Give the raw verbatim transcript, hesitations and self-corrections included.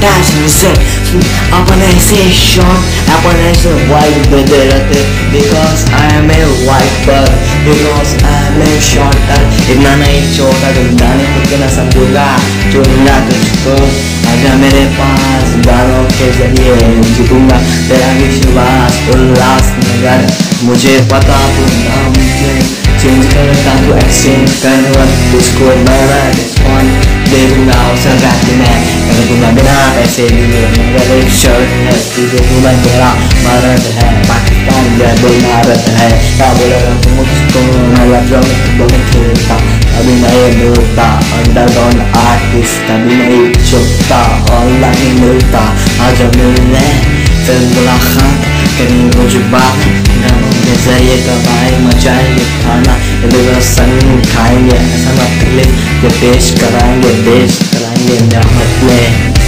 fashion से अपन ऐसे short अपन ऐसे वाइट देते रहते because I am a white bird because I am a shorter इतना नहीं छोटा तुम जाने खुद के ना समझूंगा चुनूंगा तुझको आजा मेरे पास गानों के जरिए जीतूंगा तेरा विश्वास उल्लास नगर मुझे पता तू नाम चेंज करता तू एक्सचेंज कर उसको मैं रिस्पॉन्ड दे दूंगा अवसर रात में कर दूंगा बिना पैसे लिए मगर एक शर्ट है तुझे पूरा मेरा भारत है पाकिस्तान या दो भारत है क्या बोलेगा तुम मुझको मैं लफ्जों में बोले खेलता अभी नहीं मिलता अंडरग्राउंड आर्टिस्ट कभी नहीं चुपता ऑनलाइन मिलता आज मिलने फिर मुलाकात करें कुछ बात गानों के जरिए कमाई मचाएंगे खाना इधर संग खाएंगे ऐसा मत ले ये पेश कराएंगे देश कराएंगे नियामत में